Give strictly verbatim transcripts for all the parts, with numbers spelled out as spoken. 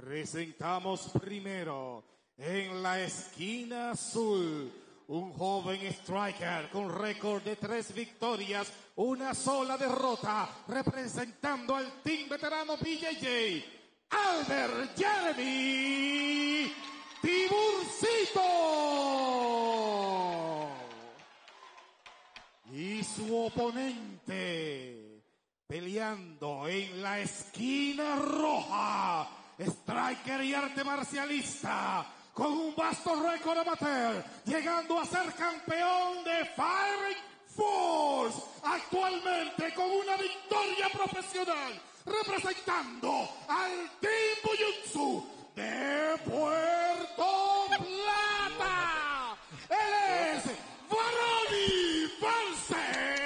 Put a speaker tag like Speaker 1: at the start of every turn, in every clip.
Speaker 1: Presentamos primero en la esquina azul un joven striker con récord de tres victorias, una sola derrota, representando al team veterano B J J, Albert Jeremy Tiburcito. Y su oponente, peleando en la esquina roja, striker y arte marcialista, con un vasto récord amateur, llegando a ser campeón de Fighting Force, actualmente con una victoria profesional, representando al Team Bujutsu de Puerto Plata. Él es Varoni Ponce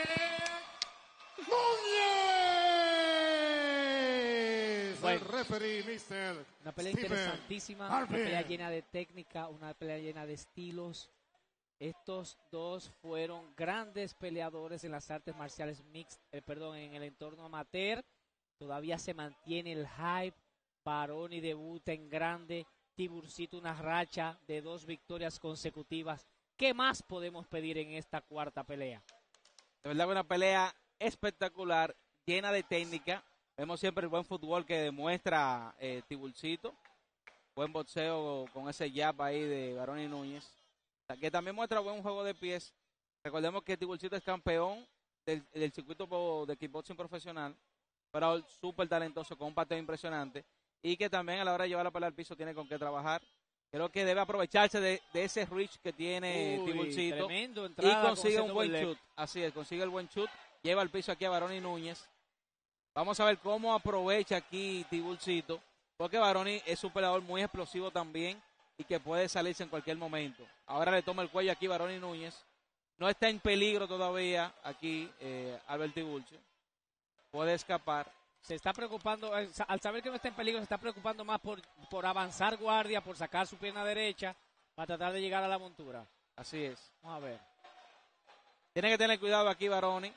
Speaker 1: Núñez.
Speaker 2: Bueno,
Speaker 1: el referee, mister
Speaker 2: Una pelea
Speaker 1: Stephen
Speaker 2: interesantísima,
Speaker 1: Harvey.
Speaker 2: una pelea llena de técnica, una pelea llena de estilos. Estos dos fueron grandes peleadores en las artes marciales mixtas, eh, perdón, en el entorno amateur. Todavía se mantiene el hype. Varoni debuta en grande, Tiburcito una racha de dos victorias consecutivas. ¿Qué más podemos pedir en esta cuarta pelea?
Speaker 3: De verdad, una pelea espectacular, llena de técnica. Vemos siempre el buen fútbol que demuestra eh, Tiburcito. Buen boxeo con ese jab ahí de Varoni Núñez. O sea, que también muestra buen juego de pies. Recordemos que Tiburcito es campeón del, del circuito de kickboxing profesional. Pero súper talentoso, con un pateo impresionante. Y que también a la hora de llevar la pelea al piso tiene con qué trabajar. Creo que debe aprovecharse de, de ese reach que tiene
Speaker 2: Uy,
Speaker 3: Tiburcito.
Speaker 2: tremendo
Speaker 3: Y
Speaker 2: entrada
Speaker 3: consigue
Speaker 2: con
Speaker 3: un buen
Speaker 2: leg.
Speaker 3: shoot. Así es, consigue el buen shoot. Lleva al piso aquí a Varoni Núñez. Vamos a ver cómo aprovecha aquí Tiburcito. Porque Varoni es un peleador muy explosivo también. Y que puede salirse en cualquier momento. Ahora le toma el cuello aquí Varoni Núñez. No está en peligro todavía aquí eh, Albert Tiburcio. Puede escapar.
Speaker 2: Se está preocupando, al saber que no está en peligro, se está preocupando más por, por avanzar guardia, por sacar su pierna derecha, para tratar de llegar a la montura.
Speaker 3: Así es.
Speaker 2: Vamos a ver.
Speaker 3: Tiene que tener cuidado aquí Varoni,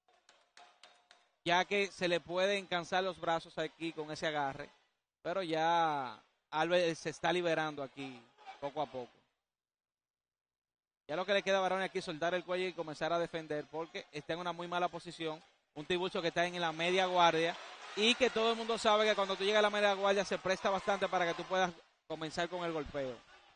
Speaker 3: ya que se le pueden cansar los brazos aquí con ese agarre. Pero ya Albert se está liberando aquí poco a poco. Ya lo que le queda a Varoni aquí es soltar el cuello y comenzar a defender, porque está en una muy mala posición. Un Tiburcio que está en la media guardia. Y que todo el mundo sabe que cuando tú llegas a la media guardia se presta bastante para que tú puedas comenzar con el golpeo.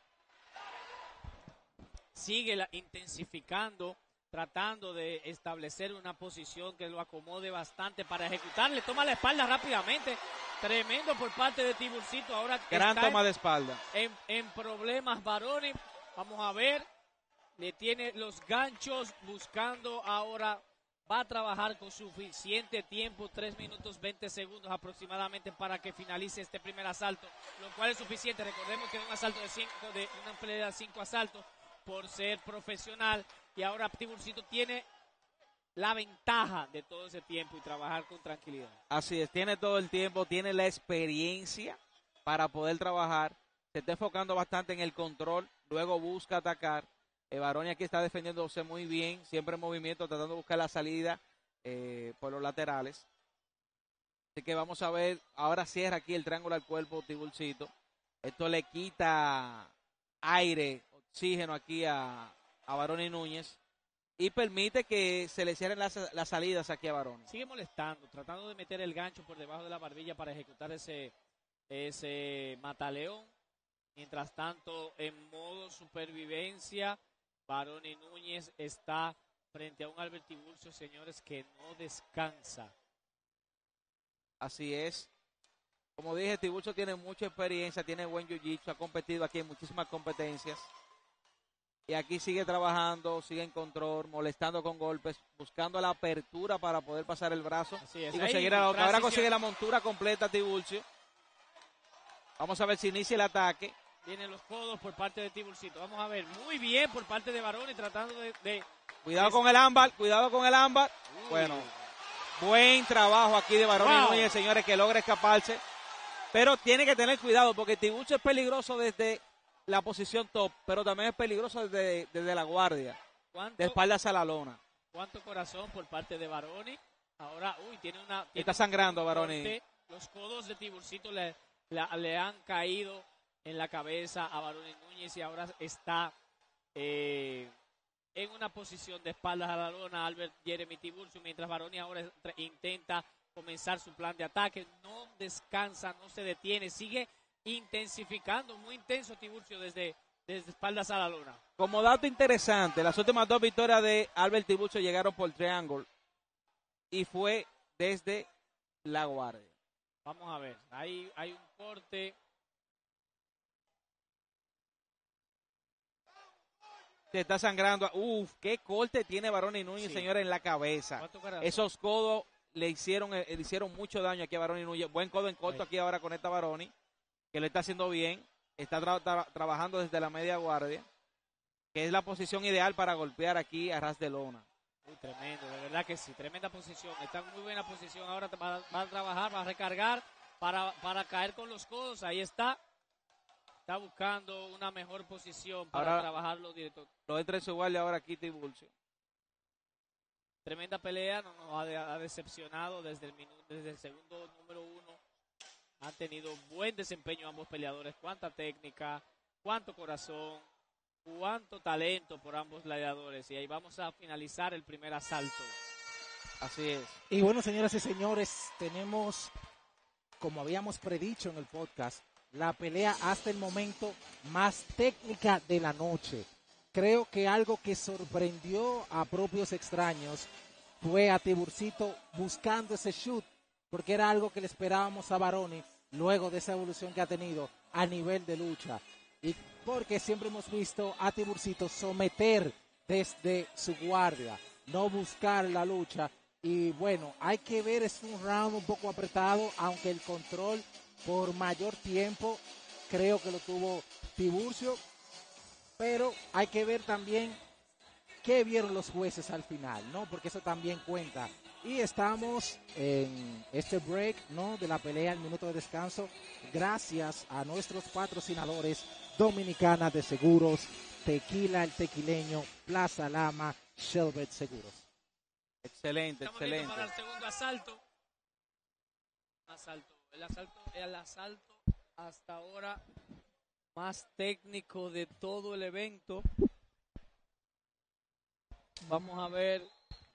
Speaker 2: Sigue la, intensificando, tratando de establecer una posición que lo acomode bastante para ejecutarle. Toma la espalda rápidamente. Tremendo por parte de Tiburcito. Ahora
Speaker 3: Gran
Speaker 2: está
Speaker 3: toma
Speaker 2: en,
Speaker 3: de espalda.
Speaker 2: En, en problemas Varoni. Vamos a ver. Le tiene los ganchos buscando ahora. Va a trabajar con suficiente tiempo, tres minutos veinte segundos aproximadamente para que finalice este primer asalto, lo cual es suficiente. Recordemos que es un asalto de cinco, de una pelea de cinco asaltos por ser profesional, y ahora Tiburcito tiene la ventaja de todo ese tiempo y trabajar con tranquilidad.
Speaker 3: Así es, tiene todo el tiempo, tiene la experiencia para poder trabajar, se está enfocando bastante en el control, luego busca atacar. Eh, Varoni aquí está defendiéndose muy bien, siempre en movimiento, tratando de buscar la salida eh, por los laterales. Así que vamos a ver, ahora cierra aquí el triángulo al cuerpo Tiburcito. Esto le quita aire, oxígeno aquí a, a Varoni Núñez y permite que se le cierren las, las salidas aquí a Varoni.
Speaker 2: Sigue molestando, tratando de meter el gancho por debajo de la barbilla para ejecutar ese, ese mataleón. Mientras tanto, en modo supervivencia, Varoni Núñez está frente a un Albert Tiburcio, señores, que no descansa.
Speaker 3: Así es. Como dije, Tiburcio tiene mucha experiencia, tiene buen jiu-jitsu, ha competido aquí en muchísimas competencias. Y aquí sigue trabajando, sigue en control, molestando con golpes, buscando la apertura para poder pasar el brazo.
Speaker 2: Así es.
Speaker 3: Y conseguir la otra. Ahora consigue la montura completa Tiburcio. Vamos a ver si inicia el ataque.
Speaker 2: Vienen los codos por parte de Tiburcito. Vamos a ver, muy bien por parte de Varoni, tratando de... de
Speaker 3: cuidado
Speaker 2: de...
Speaker 3: con el ámbar, cuidado con el ámbar. Uy. Bueno, buen trabajo aquí de Varoni wow. Núñez, señores, que logra escaparse. Pero tiene que tener cuidado porque Tiburcio es peligroso desde la posición top, pero también es peligroso desde, desde la guardia. De espaldas a la lona.
Speaker 2: Cuánto corazón por parte de Varoni. Ahora, uy, tiene una... Tiene
Speaker 3: Está sangrando Varoni.
Speaker 2: Los codos de Tiburcito le... la, le han caído en la cabeza a Baroni Núñez y ahora está eh, en una posición de espaldas a la lona Albert Jeremy Tiburcio, mientras Baroni ahora intenta comenzar su plan de ataque. No descansa, no se detiene, sigue intensificando, muy intenso Tiburcio desde, desde espaldas a la lona.
Speaker 3: Como dato interesante, las últimas dos victorias de Albert Tiburcio llegaron por triángulo y fue desde la guardia.
Speaker 2: Vamos a ver, hay, hay un corte.
Speaker 3: Se está sangrando. Uf, qué corte tiene Baroni Núñez, sí, señores, en la cabeza. Esos codos le hicieron, le hicieron mucho daño aquí a Baroni Núñez. Buen codo en corto, sí, aquí ahora con esta Baroni, que lo está haciendo bien. Está tra tra trabajando desde la media guardia, que es la posición ideal para golpear aquí a ras de lona.
Speaker 2: Uy, tremendo, de verdad que sí, tremenda posición. Está en muy buena posición. Ahora va, va a trabajar, va a recargar para, para caer con los codos. Ahí está. Está buscando una mejor posición para
Speaker 3: ahora,
Speaker 2: trabajarlo directo.
Speaker 3: Lo entra en su guardia ahora aquí Tiburcio.
Speaker 2: Tremenda pelea, no nos ha, de, ha decepcionado desde el, minuto, desde el segundo número uno. Han tenido buen desempeño ambos peleadores. Cuánta técnica, cuánto corazón, cuánto talento por ambos gladiadores. Y ahí vamos a finalizar el primer asalto.
Speaker 3: Así es.
Speaker 4: Y bueno, señoras y señores, tenemos, como habíamos predicho en el podcast, la pelea hasta el momento más técnica de la noche. Creo que algo que sorprendió a propios extraños fue a Tiburcito buscando ese shoot, porque era algo que le esperábamos a Baroni luego de esa evolución que ha tenido a nivel de lucha. Y porque siempre hemos visto a Tiburcito someter desde su guardia, no buscar la lucha. Y bueno, hay que ver, es un round un poco apretado, aunque el control por mayor tiempo creo que lo tuvo Tiburcio, pero hay que ver también qué vieron los jueces al final, ¿no? Porque eso también cuenta. Y estamos en este break, ¿no?, de la pelea, el minuto de descanso, gracias a nuestros patrocinadores: Dominicana de Seguros, Tequila el Tequileño, Plaza Lama, Shelbert Seguros.
Speaker 3: Excelente,
Speaker 2: Estamos
Speaker 3: excelente.
Speaker 2: Para el segundo asalto. Asalto. El asalto, el asalto hasta ahora más técnico de todo el evento. Vamos a ver.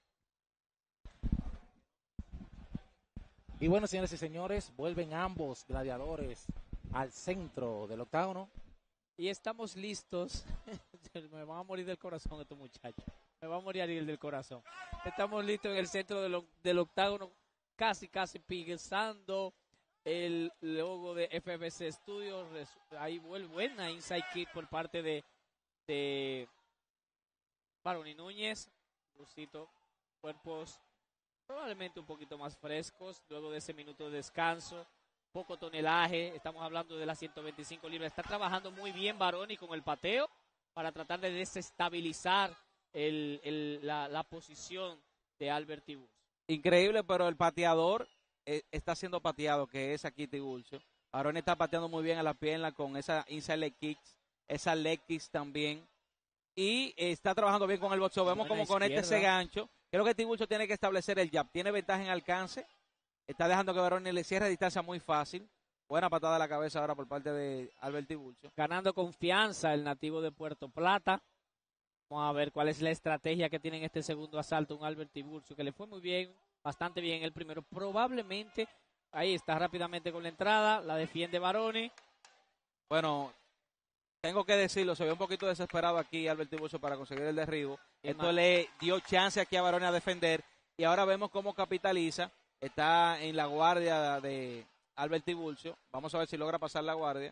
Speaker 4: Y bueno, señores y señores, vuelven ambos gladiadores al centro del octágono.
Speaker 2: Y estamos listos. Me van a morir del corazón estos muchachos. Me va a morir Ariel del corazón. Estamos listos en el centro del, del octágono, casi, casi pisando el logo de F B C Studios. Ahí vuelve buena inside kick por parte de, de Baroni Núñez. Lucito, cuerpos probablemente un poquito más frescos luego de ese minuto de descanso. Poco tonelaje, estamos hablando de las ciento veinticinco libras. Está trabajando muy bien Baroni con el pateo para tratar de desestabilizar el, el, la, la posición de Albert Tiburcio.
Speaker 3: Increíble, pero el pateador eh, está siendo pateado, que es aquí Tiburcio. Baroni está pateando muy bien a la pierna con esa inside leg kicks, esa leg kicks también. Y eh, está trabajando bien con el boxeo. Vemos como con este ese gancho. Creo que Tiburcio tiene que establecer el jab. Tiene ventaja en alcance. Está dejando que Baroni le cierre distancia muy fácil. Buena patada a la cabeza ahora por parte de Albert Tiburcio.
Speaker 2: Ganando confianza el nativo de Puerto Plata. Vamos a ver cuál es la estrategia que tiene en este segundo asalto un Albert Tiburcio, que le fue muy bien, bastante bien el primero. Probablemente, ahí está rápidamente con la entrada, la defiende Baroni.
Speaker 3: Bueno, tengo que decirlo, se ve un poquito desesperado aquí Albert Tiburcio para conseguir el derribo. Esto más le dio chance aquí a Baroni a defender. Y ahora vemos cómo capitaliza. Está en la guardia de Albert Tiburcio. Vamos a ver si logra pasar la guardia.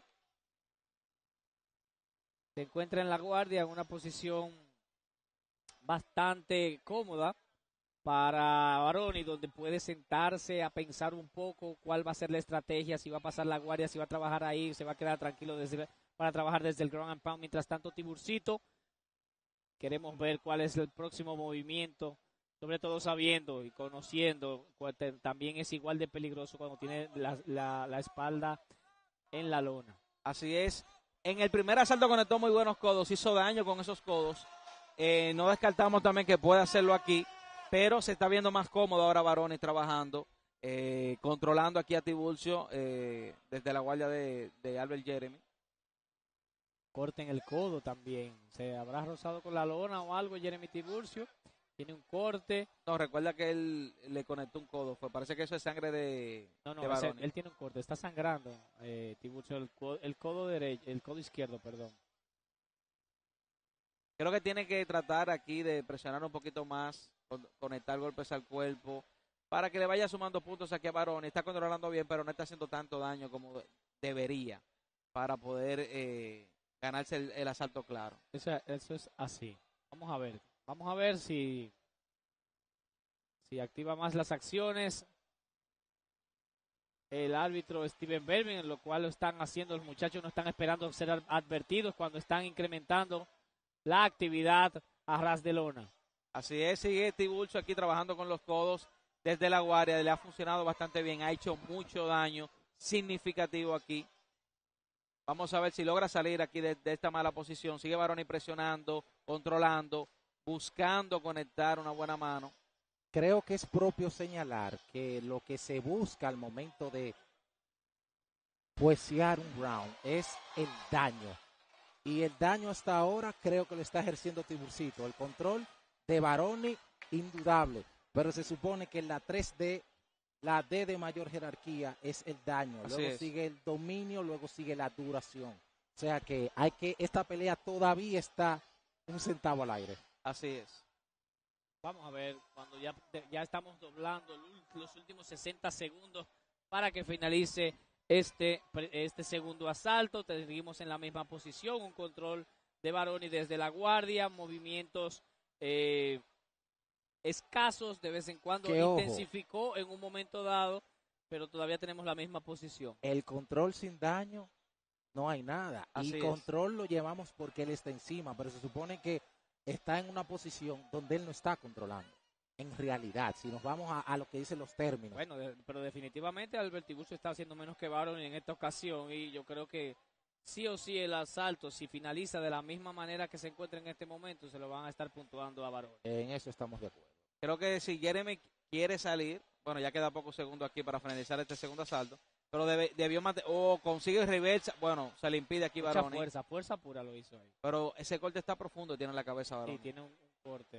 Speaker 2: Se encuentra en la guardia en una posición bastante cómoda para Baroni, donde puede sentarse a pensar un poco cuál va a ser la estrategia, si va a pasar la guardia, si va a trabajar ahí, se va a quedar tranquilo desde, para trabajar desde el ground and pound. Mientras tanto, Tiburcito, queremos ver cuál es el próximo movimiento, sobre todo sabiendo y conociendo, también es igual de peligroso cuando tiene la, la, la espalda en la lona.
Speaker 3: Así es. En el primer asalto conectó muy buenos codos, hizo daño con esos codos. Eh, no descartamos también que puede hacerlo aquí, pero se está viendo más cómodo ahora Baroni trabajando eh, controlando aquí a Tiburcio eh, desde la guardia de, de Albert Jeremy.
Speaker 2: Corte en el codo también. ¿Se habrá rozado con la lona o algo Jeremy Tiburcio? Tiene un corte.
Speaker 3: No, recuerda que él le conectó un codo. Fue, parece que eso es sangre de,
Speaker 2: No, no,
Speaker 3: de
Speaker 2: ese-
Speaker 3: Baroni.
Speaker 2: él tiene un corte. Está sangrando eh, Tiburcio, el, co- el codo derecho, el codo izquierdo, perdón.
Speaker 3: Creo que tiene que tratar aquí de presionar un poquito más, con- conectar golpes al cuerpo, para que le vaya sumando puntos aquí a Baroni. Está controlando bien, pero no está haciendo tanto daño como de- debería para poder eh, ganarse el, el asalto claro.
Speaker 2: Eso, eso es así. Vamos a ver. Vamos a ver si, si activa más las acciones el árbitro Steven Berman, lo cual lo están haciendo. Los muchachos no están esperando ser ad- advertidos cuando están incrementando la actividad a ras de lona.
Speaker 3: Así es, sigue Tiburcio aquí trabajando con los codos desde la guardia. Le ha funcionado bastante bien, ha hecho mucho daño significativo aquí. Vamos a ver si logra salir aquí de, de esta mala posición. Sigue Baroni presionando, controlando, buscando conectar una buena mano.
Speaker 4: Creo que es propio señalar que lo que se busca al momento de juecear un round es el daño. Y el daño hasta ahora creo que lo está ejerciendo Tiburcito. El control de Baroni, indudable. Pero se supone que en la tres D, la D de mayor jerarquía es el daño.
Speaker 3: Así
Speaker 4: Luego
Speaker 3: es.
Speaker 4: sigue el dominio, luego sigue la duración. O sea que hay que, esta pelea todavía está un centavo al aire.
Speaker 3: Así es.
Speaker 2: Vamos a ver, cuando ya, ya estamos doblando el ul- los últimos sesenta segundos para que finalice este, pre- este segundo asalto. Seguimos en la misma posición, un control de Baroni desde la guardia, movimientos eh, escasos, de vez en cuando
Speaker 4: Que, ojo.
Speaker 2: intensificó en un momento dado, pero todavía tenemos la misma posición.
Speaker 4: El control sin daño, no hay nada.
Speaker 3: Así
Speaker 4: y
Speaker 3: es.
Speaker 4: control lo llevamos porque él está encima, pero se supone que está en una posición donde él no está controlando. En realidad, si nos vamos a, a lo que dicen los términos.
Speaker 2: Bueno, de- pero definitivamente Albert Tiburcio está haciendo menos que Baroni en esta ocasión y yo creo que sí o sí el asalto, si finaliza de la misma manera que se encuentra en este momento, se lo van a estar puntuando a Baroni.
Speaker 4: En eso estamos de acuerdo.
Speaker 3: Creo que si Jeremy quiere salir, bueno, ya queda pocos segundos aquí para finalizar este segundo asalto, pero debe- debió mantener, o consigue reversa, bueno, se le impide aquí
Speaker 2: Mucha
Speaker 3: Baroni,
Speaker 2: fuerza, fuerza pura lo hizo ahí.
Speaker 3: pero ese corte está profundo, tiene en la cabeza Baroni.
Speaker 2: Sí, tiene un, un corte.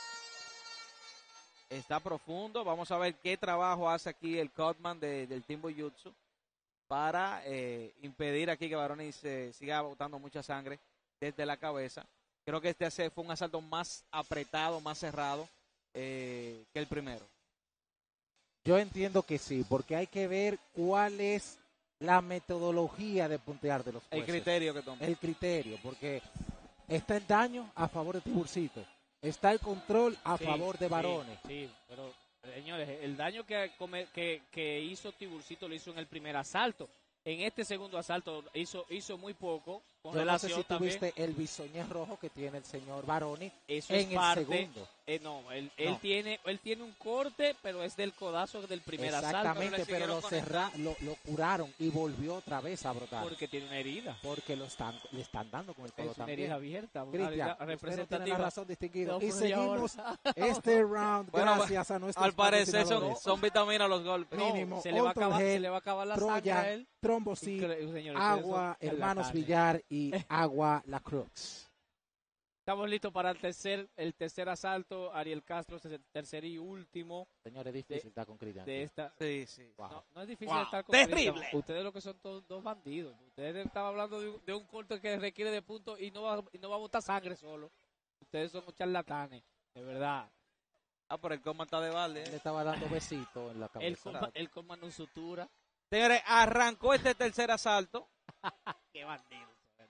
Speaker 3: Está profundo, vamos a ver qué trabajo hace aquí el Cutman de- del Team Bujutsu para eh, impedir aquí que Baroni se siga botando mucha sangre desde la cabeza. Creo que este hace- fue un asalto más apretado, más cerrado eh, que el primero.
Speaker 4: Yo entiendo que sí, porque hay que ver cuál es la metodología de puntear de los
Speaker 3: El
Speaker 4: jueces.
Speaker 3: criterio que toma.
Speaker 4: El criterio, porque está el daño a favor de Tiburcito, está el control a
Speaker 2: Sí,
Speaker 4: favor de
Speaker 2: sí,
Speaker 4: Baroni.
Speaker 2: Sí, pero señores, el daño que, come- que, que hizo Tiburcito lo hizo en el primer asalto. En este segundo asalto hizo, hizo muy poco con
Speaker 4: Yo no sé
Speaker 2: relación
Speaker 4: si
Speaker 2: también.
Speaker 4: tuviste el bisoñez rojo que tiene el señor Baroni
Speaker 2: Eso
Speaker 4: en
Speaker 2: es
Speaker 4: el
Speaker 2: parte.
Speaker 4: segundo.
Speaker 2: Eh, no, él, él
Speaker 4: No.
Speaker 2: tiene, él tiene un corte, pero es del codazo del primer asalto.
Speaker 4: Exactamente,
Speaker 2: le
Speaker 4: pero
Speaker 2: siguieron
Speaker 4: lo, cerra, lo, lo curaron y volvió otra vez a brotar.
Speaker 2: porque tiene una herida.
Speaker 4: Porque lo están, le están dando con el codo
Speaker 2: Es una
Speaker 4: también.
Speaker 2: herida abierta, una
Speaker 4: Cristian,
Speaker 2: herida
Speaker 4: usted no tiene
Speaker 2: representativa.
Speaker 4: la razón, distinguido.
Speaker 2: No,
Speaker 4: y
Speaker 2: pero ya
Speaker 4: seguimos
Speaker 2: ahora-
Speaker 4: este round
Speaker 3: Bueno,
Speaker 4: gracias a nuestros
Speaker 3: Al parecer son,
Speaker 4: patrocinadores.
Speaker 3: son vitaminas los golpes.
Speaker 2: No,
Speaker 4: mínimo,
Speaker 2: se le, va a
Speaker 4: Otto
Speaker 2: acabar, se
Speaker 4: Gel,
Speaker 2: le va a acabar la sangre a
Speaker 4: Troya,
Speaker 2: él.
Speaker 4: Trombosit,
Speaker 2: Incre- señores, ustedes
Speaker 4: Agua,
Speaker 2: son
Speaker 4: Hermanos
Speaker 2: charlatanes.
Speaker 4: Villar y Agua La Cruz.
Speaker 2: Estamos listos para el tercer, el tercer asalto. Ariel Castro es el tercer y último
Speaker 4: Señores, es difícil estar con Cristian.
Speaker 2: de esta.
Speaker 3: Sí, sí.
Speaker 4: Wow.
Speaker 2: No, no es difícil
Speaker 3: Wow.
Speaker 2: estar con
Speaker 3: Terrible.
Speaker 2: Cristian. Ustedes lo que son todos dos bandidos. Ustedes estaban hablando de un, de un corte que requiere de puntos y no va, y no va a botar sangre solo. Ustedes son charlatanes, de verdad.
Speaker 3: Ah, pero el coma está de balde.
Speaker 4: Le
Speaker 3: ¿eh?
Speaker 4: estaba dando besitos en la
Speaker 2: Él
Speaker 4: cabeza.
Speaker 2: coma, él coma no sutura.
Speaker 3: Señores, arrancó este tercer asalto.
Speaker 2: Qué bandido.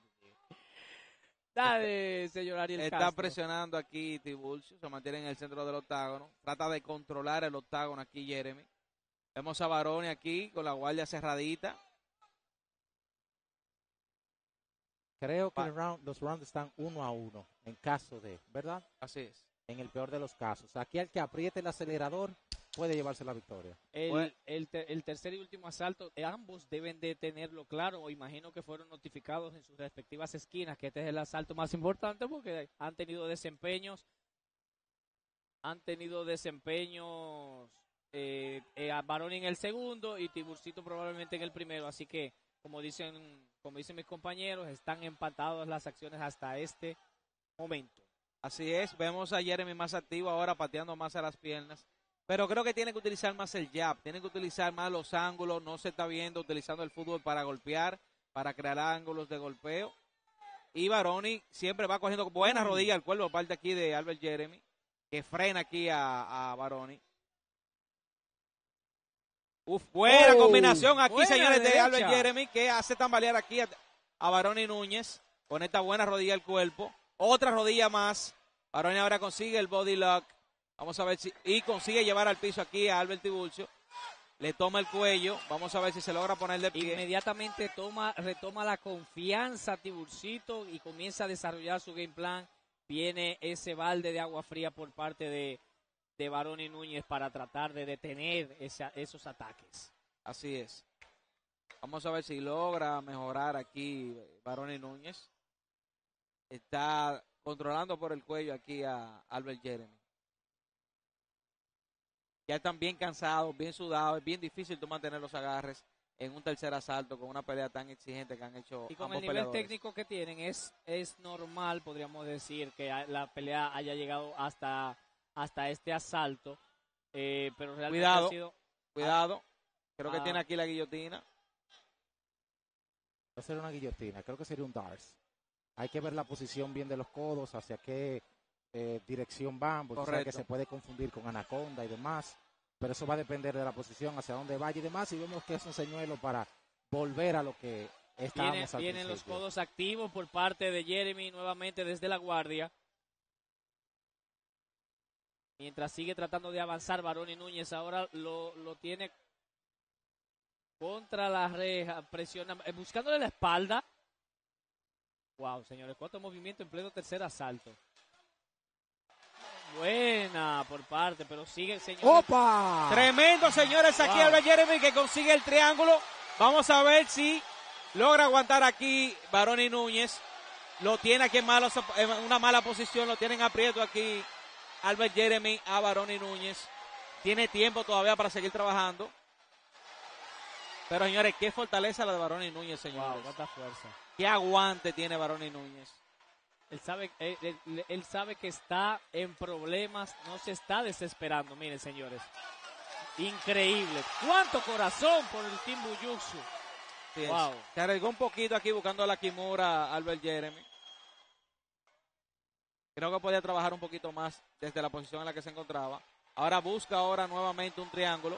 Speaker 2: Dale, señor Ariel
Speaker 3: Está
Speaker 2: Castro.
Speaker 3: presionando aquí Tiburcio, se mantiene en el centro del octágono. Trata de controlar el octágono aquí Jeremy. Vemos a Baroni aquí con la guardia cerradita.
Speaker 4: Creo que
Speaker 3: Pa-
Speaker 4: el round- los rounds están uno a uno en caso de, ¿verdad?
Speaker 3: Así es.
Speaker 4: En el peor de los casos. Aquí el que apriete el acelerador puede llevarse la victoria.
Speaker 2: El,
Speaker 3: Bueno.
Speaker 2: el, te- el tercer y último asalto, eh, ambos deben de tenerlo claro. O imagino que fueron notificados en sus respectivas esquinas que este es el asalto más importante porque han tenido desempeños, han tenido desempeños eh, eh, a Baroni en el segundo y Tiburcito probablemente en el primero. Así que, como dicen, como dicen mis compañeros, están empatadas las acciones hasta este momento.
Speaker 3: Así es, vemos a Jeremy más activo ahora, pateando más a las piernas. Pero creo que tiene que utilizar más el jab, tiene que utilizar más los ángulos, no se está viendo utilizando el fútbol para golpear, para crear ángulos de golpeo. Y Baroni siempre va cogiendo buena rodilla al cuerpo, parte aquí de Albert Jeremy, que frena aquí a, a Baroni. Uf, buena oh, combinación aquí, buena señores, derecha de Albert Jeremy, que hace tambalear aquí a, a Baroni Núñez, con esta buena rodilla al cuerpo. Otra rodilla más, Baroni ahora consigue el body lock. Vamos a ver si, y consigue llevar al piso aquí a Albert Tiburcio. Le toma el cuello, vamos a ver si se logra poner de pie.
Speaker 2: Inmediatamente toma, retoma la confianza Tiburcito y comienza a desarrollar su game plan. Viene ese balde de agua fría por parte de, de Baroni Núñez para tratar de detener esa, esos ataques.
Speaker 3: Así es. Vamos a ver si logra mejorar aquí Baroni Núñez. Está controlando por el cuello aquí a Albert Jeremy. Ya están bien cansados, bien sudados, es bien difícil tú mantener los agarres en un tercer asalto con una pelea tan exigente que han hecho
Speaker 2: y con
Speaker 3: ambos
Speaker 2: el nivel
Speaker 3: peleadores.
Speaker 2: técnico que tienen es, es normal, podríamos decir, que la pelea haya llegado hasta, hasta este asalto, eh, pero realmente
Speaker 3: cuidado,
Speaker 2: ha sido...
Speaker 3: cuidado, creo
Speaker 2: ah,
Speaker 3: que tiene aquí la guillotina.
Speaker 4: Va a ser una guillotina, creo que sería un darts. Hay que ver la posición bien de los codos, hacia qué eh, dirección van, porque sabe que se puede confundir con anaconda y demás, pero eso va a depender de la posición, hacia dónde vaya y demás, y vemos que es un señuelo para volver a lo que estábamos
Speaker 2: Viene,
Speaker 4: al
Speaker 2: Vienen los
Speaker 4: principio.
Speaker 2: codos activos por parte de Jeremy nuevamente desde la guardia. Mientras sigue tratando de avanzar Baroni Núñez, ahora lo, lo tiene contra la reja, presiona, eh, buscándole la espalda. Wow, señores, cuánto movimiento en pleno tercer asalto. Buena por parte, pero sigue, señores.
Speaker 4: ¡Opa!
Speaker 3: Tremendo, señores, aquí wow. Albert Jeremy que consigue el triángulo. Vamos a ver si logra aguantar aquí Baroni Núñez. Lo tiene aquí en, malos, en una mala posición, lo tienen aprieto aquí Albert Jeremy a Baroni Núñez. Tiene tiempo todavía para seguir trabajando. Pero, señores, qué fortaleza la de Baroni Núñez, señores.
Speaker 2: Wow, cuánta fuerza.
Speaker 3: Qué aguante tiene Baroni Núñez.
Speaker 2: Él sabe, él, él, él sabe que está en problemas, no se está desesperando. Miren, señores, increíble. Cuánto corazón por el Team Bujutsu.
Speaker 3: Sí,
Speaker 2: wow.
Speaker 3: Se arriesgó un poquito aquí buscando a la Kimura Albert Jeremy. Creo que podía trabajar un poquito más desde la posición en la que se encontraba. Ahora busca ahora nuevamente un triángulo.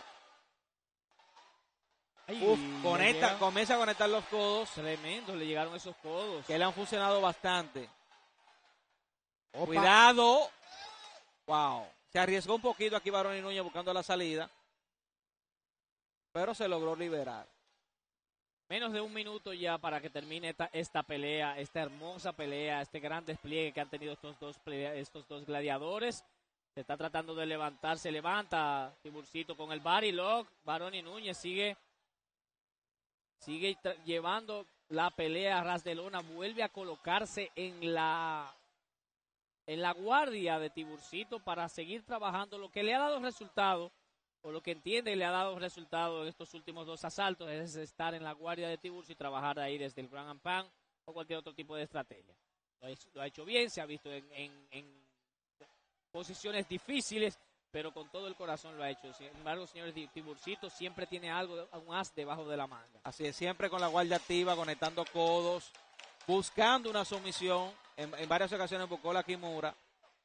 Speaker 2: Ay,
Speaker 3: Uf, conecta, comienza a conectar los codos.
Speaker 2: Tremendo, le llegaron esos codos.
Speaker 3: Que le han funcionado bastante.
Speaker 4: Opa.
Speaker 3: Cuidado. Wow. Se arriesgó un poquito aquí Baroni Núñez buscando la salida. Pero se logró liberar.
Speaker 2: Menos de un minuto ya para que termine esta, esta pelea, esta hermosa pelea, este gran despliegue que han tenido estos dos, estos dos gladiadores. Se está tratando de levantar, se levanta Tiburcito con el body lock. Baroni Núñez sigue, sigue llevando la pelea a ras de lona, vuelve a colocarse en la, en la guardia de Tiburcito para seguir trabajando, lo que le ha dado resultado. O lo que entiende le ha dado resultado en estos últimos dos asaltos es estar en la guardia de Tiburcio y trabajar ahí desde el ground and pound o cualquier otro tipo de estrategia. Lo ha hecho, lo ha hecho bien, se ha visto en, en, en posiciones difíciles, pero con todo el corazón lo ha hecho. Sin embargo, señores, Tiburcito siempre tiene algo, un as debajo de la manga.
Speaker 3: Así es, siempre con la guardia activa, conectando codos, buscando una sumisión. En, en varias ocasiones buscó la Kimura.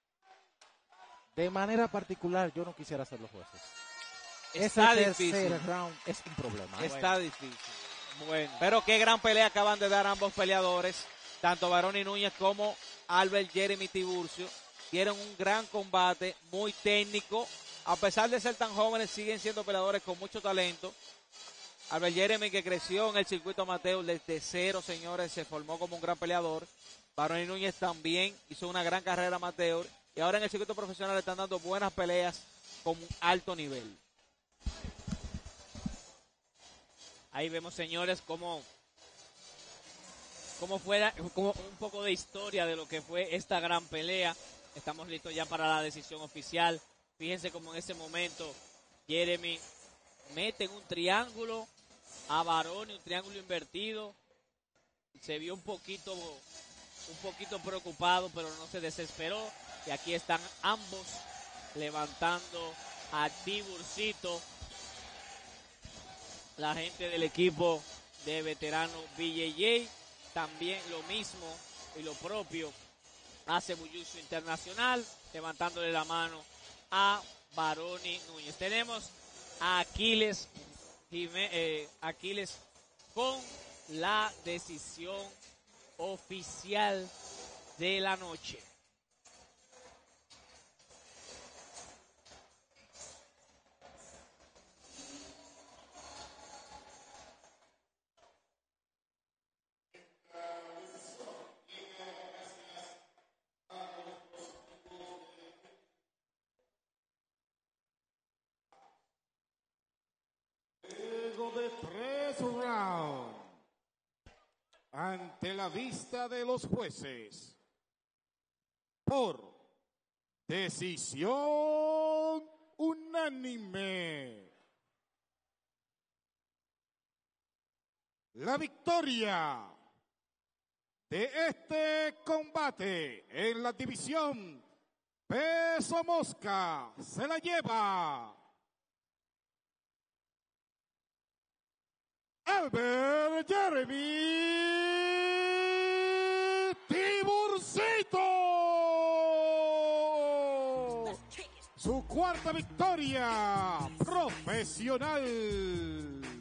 Speaker 4: De manera particular, yo no quisiera ser los jueces.
Speaker 3: Está
Speaker 4: Ese
Speaker 3: difícil.
Speaker 4: tercer round es un problema.
Speaker 3: Está
Speaker 2: bueno.
Speaker 3: difícil.
Speaker 2: Bueno.
Speaker 3: Pero qué gran pelea acaban de dar ambos peleadores. Tanto Baroni Núñez como Albert Jeremy Tiburcio. Dieron un gran combate, muy técnico. A pesar de ser tan jóvenes, siguen siendo peleadores con mucho talento. Albert Jeremy, que creció en el circuito amateur desde cero, señores, se formó como un gran peleador. Baroni Núñez también hizo una gran carrera amateur. Y ahora en el circuito profesional le están dando buenas peleas con un alto nivel.
Speaker 2: Ahí vemos, señores, cómo, cómo fue como un poco de historia de lo que fue esta gran pelea. Estamos listos ya para la decisión oficial. Fíjense cómo en ese momento Jeremy mete en un triángulo a Baroni, un triángulo invertido. Se vio un poquito, un poquito preocupado, pero no se desesperó. Y aquí están ambos levantando a Tiburcito, la gente del equipo de veterano B J J. También lo mismo y lo propio hace Bulluso Internacional, levantándole la mano a Baroni Núñez. Tenemos a Aquiles, eh, Aquiles con la decisión oficial de la noche.
Speaker 1: De tres rounds, ante la vista de los jueces, por decisión unánime, la victoria de este combate en la división peso mosca se la lleva Albert Jeremy Tiburcito. Su cuarta victoria profesional.